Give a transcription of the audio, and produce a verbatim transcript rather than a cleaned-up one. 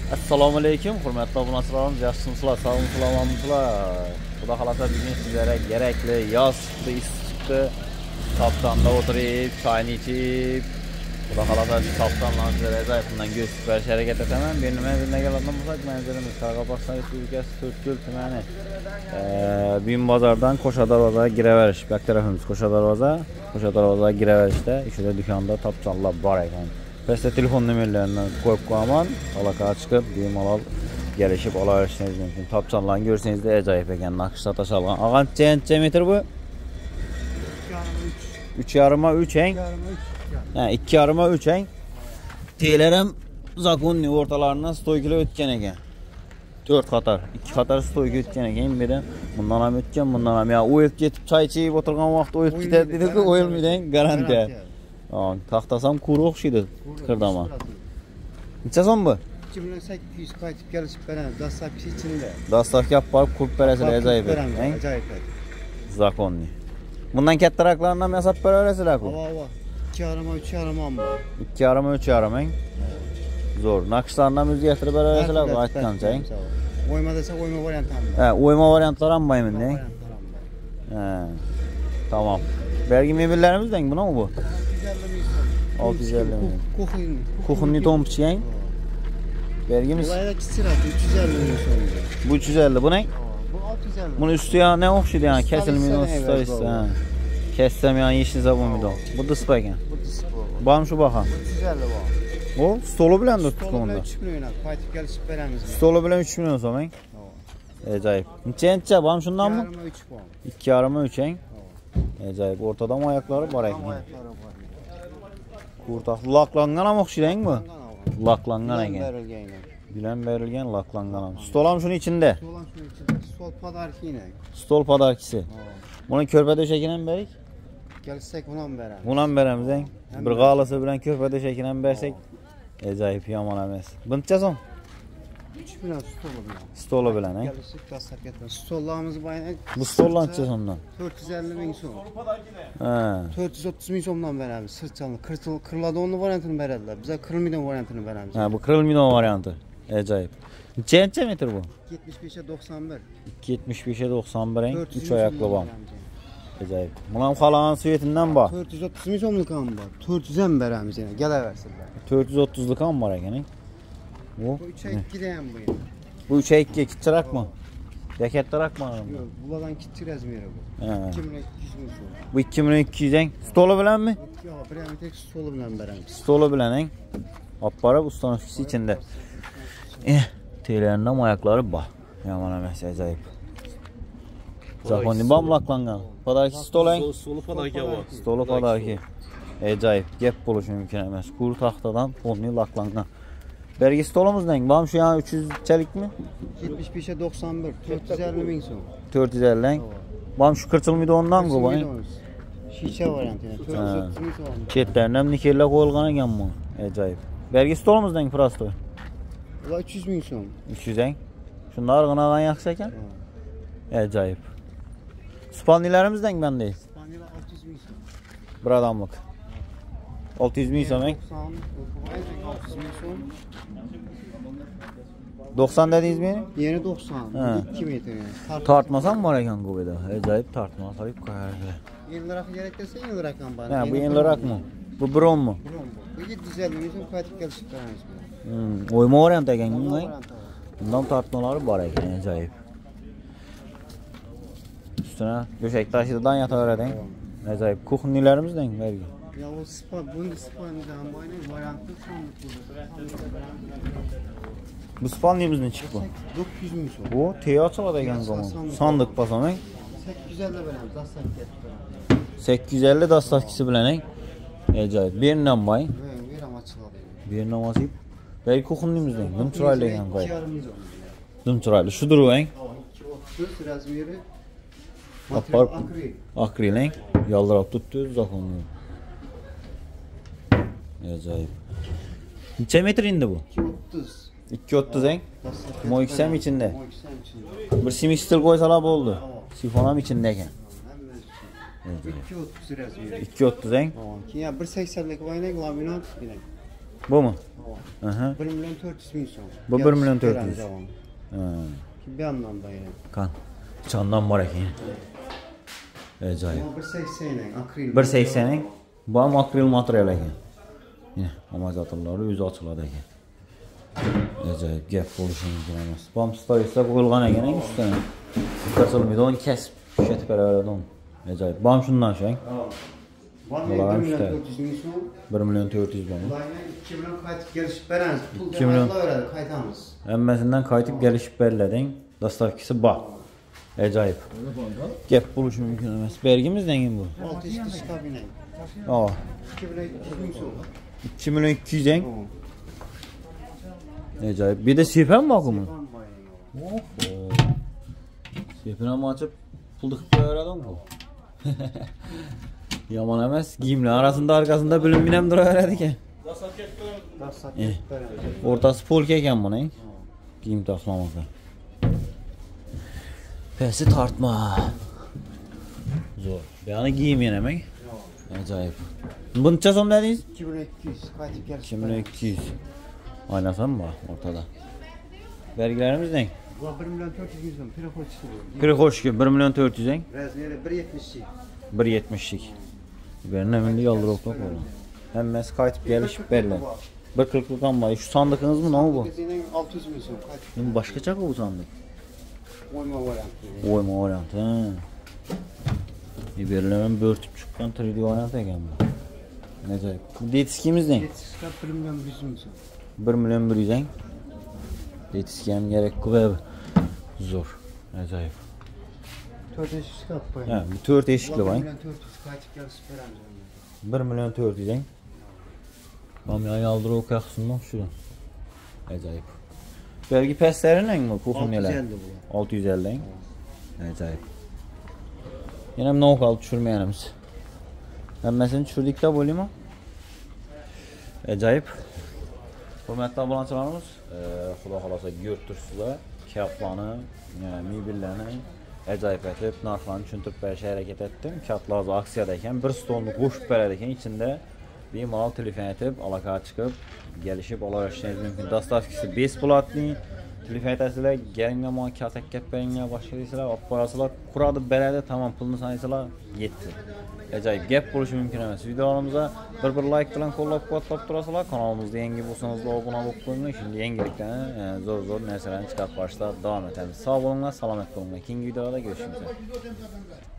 Assalomu alaykum, hurmatli obunachilarimiz, yaxshimisizlar, sog'misizlar, omonmisizlar? Xudo xolasa bugun sizlarga kerakli yoz chiqdi, issiq chiqdi. Toptonda o'tirib, choyni ichib, xudo xolasa toptondan sizlarga zayfundan go'sht berish harakat etaman. Bu nima bundan keladigan bo'lsak, manzilimiz Qoraqalpog'iston Respublikasi To'rtko'l tumani. Buyum bozordan Qo'sha darvozaga kiraverish. Bu tarafimiz Qo'sha darvoza, Qo'sha darvozaga kiraverishda ishida do'konda toptonlar bor ekan. Peste telefon numaralarini qo'yib qo'yaman. Aloqaga chiqib, bemalol kelishib olaverishingiz mumkin. Toptonlarni ko'rsangizda ajoyib ekan, naqshlar tashalgan. Qancha metr bu? uch yarim uch eng. Ha, ikki yarim uch eng. Telar ham zakonni o'rtalaridan stoykalar o'tgan ekan. to'rt qator, ikki qator stoyka o'tgan ekan. Mendan bundan ham o'tgan, bundan ham ya o'yib ketib, choy ichib o'tirgan vaqt o'yib ketadi dedi-ku, o'yilmaydi, garantiya. Ha, taxtasam quru o'xshaydi, kirdama. Necha so'm bu? ikki ming sakkiz yuz qaytib kelishib beramiz, dastavka ichida. Dastavka olib borib qurib berasizlar, ajoyib. Ajoyib. Zakonni. Bundan kattaroqlarni ham yasab beraverasizlar-ku. Va va. ikki yarim uch yarim ham bor. ikki yarim uch yarim eng. Zo'r. Naqshlarni ham o'zgartirib beraverasizlar, aytgancha. O'yma desa o'yma variant ham bor. Ha, o'yma variantlar ham bormi? Ha. Tamam. Bergi mebellerimizden buna mı bu? altı yüz elli ming. Kuxunni. Kuxunni to'mpichgan. Bergimiz. Bulayda kichiradi, uch yuz elli ming so'm. Bu uch yuz elli, bu ne? Bu olti yuz elli. Bunun üstü ya ne okşaydı yani, kesilmeydi, ustaysa. Ha. Kessem yani yeşil zabımıydı o. Bu dispa ekan. Bu dispa. Bam şu baxa. uch yuz elli var. O stolu bilen de tuttu onda. üç milyon qaytib kelishib beramiz. Stolu bilen üç milyon so'm eng. Ajoyib. Necha necha bam shundan mı? ikki yarim uch eng. Ajoyib. Ortadan ayakları var ekan. Kurtaqlı laklangan ham o'xshaydi bu. Laklangan ekan. Bilen berilgan laklangan ham. Stol ham shuni ichida. Stol ham shuni ichida. Stol podarkini. Stol podarkisi. Buni ko'rpa döşekini ham berik. Kelsak buni ham beramiz. Buni ham beramiz eng. Bir g'alisi bilan ko'rpa döşekini ham bersek ajoyib, yomon emas. Buncha so'm? uch million stolu bilan. Stolu bilan, eng. Kelishib tasarruf etamiz. Stollarimiz bayna. Bu stollar necha so'mdan? to'rt yuz elli ming so'm. Ha. to'rt yuz o'ttiz ming so'mdan beramiz. Sirtchanli, qirladonni variantini beradilar. Biza qirilmaydigan variantini beramiz. Ha, bu qirilmaydigan varianti. Ajoyib. Necha necha metr bu? yetmish besh doksan bir. ikki yetmish besh doksan bir eng, uch oyoqli bor. Ajoyib. Buni ham xalagan svetinden bor. to'rt yuz o'ttiz ming so'mlik ham bor. to'rt yuz ham beramiz yana, kelaversinlar. to'rt yuz o'ttizlik ham bor ekan. Bu uch ikki da ham bu yana. Bu uch ikki kichikroqmi? Ya kattaroqmi? Yo'q, bulardan kichik razmeri bu. Ha. ikki ming ikki yuz ming so'm. Bu ikki ming ikki yuz eng. Stoli bilanmi? Yo'q, bir ham tek stoli bilan beramiz. Stoli bilan eng. Olib borib ustanovkisi ichida. Eh, telarning oyoqlari bor. Yomon emas, ajoyib. Zakonni bam laklangan. Podarki stol eng. Stolu podarki bor. Stolu podarki. Ajoyib. Gap bo'lishi mumkin emas. Quru taxtadan polni laklangan. Bergi stolumuzdan bam şu yani uch yuz chalikmi? yetmish besh doksan bir, to'rt yuz elli ming so'm. to'rt yuz elli eng. Bam şu qirchilmaydi ondan ku bu. Shisha variantini to'rt yuz o'ttiz ming so'm. Chetlardan ham nikellar qo'yilgan ekan bu. Ajoyib. Bergi stolumuzdan prosto. Ular uch yuz ming so'm. uch yuz eng. Shunlar g'inagan yaxshi ekan. Ajoyib. Spalnilarimizdan qanday? Spalnilar olti yuz ming so'm. Bir adamlık. olti yuz ming so'm eng. olti yuz ming so'm. doksan dedingizmi? Yeni doksan. ikki metr yani. Tartmasam var ekan bu beda. Ajoyib tartma qo'yib qo'yarlar. Yeniroq kerak desa yeniroq ham bor. Ha, bu yeniroqmi? Bu bron mu? Bu yetti yuz elli ming so'm qaytib kelishib beramiz. Hmm, o'yma variant ekan bu. Bundan tartmalari bor ekan, ajoyib. Üstüne döşek taşıdan yataveradi. Ajoyib. Kuxunnilarimizdan bergi. Ya o spa, bunun spanidan bayna variantı sandık bu. Bu spalnimizden çık bu. dokuz yüz ming so'm. Bu teyo açıladi ekan zaman. Sandık basam eng. sakkiz yuz elli beramiz, dastavka sakkiz yuz elli dastavkisi bilan eng. Ajoyib. Berinden bay. Ha, bir ham açıladi. Berinden basıp bergi kuxunimizdan. Nim chiroyli ekan qo'y. ikki yarim ming so'm. Nim chiroyli. Shudur u eng. ikki o'ttiz razmeri. Apar Akril. akril eng. Yaldirab tutdi zakonni. Ajoyib. Necha metr indi bu? ikki o'ttiz. ikki o'ttiz eng. Moiksam içinde. Moiksam içinde. Bir simik stil qo'ysalar bo'ldi. Sifon ham ichida ekan. ikki o'ttiz razmeri. ikki o'ttiz eng. Keyin bir saksonlik o'ynak laminat bilan. Bu mu? Aha. bir milyon dört yüz ming so'm. Bu bir milyon dört yüz. Javob. Ha. Bir yandan da yani. Kan. Candan var ekan. Ajoyib. bir seksen akril. bir seksen bu ham akril material ekan. Yine amazonlari o'zi ochiladi ekan. Ajoyib gap bo'lishi mumkin emas. Bu ham stoysa qo'yilgan ekan ustuna. Kaçılmaydı onu kesip şişetip beraber onu. Ajoyib. Bu ham shundan shu. bir milyon dört yüz ming so'm. bir milyon dört yüz bana. Ularga ikki million qaytib kelishib beramiz. Pul ikki million. beradi, qaytamiz. Hammasidan qaytib kelishib berilading. Dastavkisi bor. Ajoyib. Gap bo'lishi mumkin emas. Bergimizdan keyin bu. olti yuz kishi kabina. Aa, ikki million ikki yuz ming so'm. ikki milyon ikki yüz deng. Ajoyib. Bir de sepam bor bu. Sepini ham ochib pul tiqib qo'yaveradi bu. Yomon emas. Kiyimlar arasında arkasında bilinmay ham turaveradi ekan. Dastavka beramiz. O'rtasi polka ekan buning. Kiyim taxlamoqda. Pesi tartma. Zo'r. Yani giyim yenemek. Ajoyib. Buncha so'm dedingiz? ikki million ikki yuz qaytib kelishib. ikki milyon ikki yüz. Oynasam mı ortada? Vergilerimiz ne? Bu bir milyon dört yüz ming so'm. Piroxochisi bu. Piri hoş ki bir milyon dört yüz. Razmeri bir yetmişlik. bir yetmişlik. Birine milli yaldır oklak olur. Hemmesi kayıtıp gelişip belli. Bir kırklık ama şu sandıkınız mı ne bu? Bizning olti yuz ming so'm qaytib. Şimdi başka çak bu sandık. Oyma variantı. Oyma variant ha. Biberlerin börtüp çıkan üç D variant ekan bu. Ne acayip. Detiskimiz ne? Yetishga bir million yüz ming so'm. bir milyon bir yüz. Detiski ham gerek ko'p. Zor. Acayip. to'rt eshik qilib qo'ying. Ha, bu to'rt eshikli bir bak. million dört yüz qaytib kelishib beramiz. bir milyon dört yüz. Bam ya yaldır o kaxsından şu. Acayip. Belki peslerin mi kufunyalar? altı yüz elli bu. altı yüz elli. Acayip. Yine ne okal düşürmeyenimiz. Hemmesini düşürdük de böyle mi? Acayip. Hürmetli abonatçılarımız, e, Xudo xolasa görtürsüzler, kağıtlarını, yani mebellerini acayip etib, narxlarını tushuntirib berishga harakat etdim. Kağıtlar aksiyadayken bir stolni qo'shib berar ekan, ichida bemalol telefon etib, aloqaga chiqib, kelishib olaverishingiz mumkin. Dastavkasi besh pulotli. Telefon etasizlar, kelinglar, mana kasak kelib beringlar, boshqa deysizlar, olib qo'yasizlar, quradi beradi, tamam, pulni sanaysilar, yetdi. Acayip gap bo'lishi mumkin emas. Videolarimizni bir bir like bilan qo'llab-quvvatlab turasizlar. Kanalimizga yangi bo'lsangiz, obuna bo'lib qo'yinglar. Shunday yangiliklarni, zo'r-zo'r narsalarni chiqarib borishda davom etamiz. Sog' bo'linglar, salomat bo'linglar. Keyingi videolarda görüşmek üzere.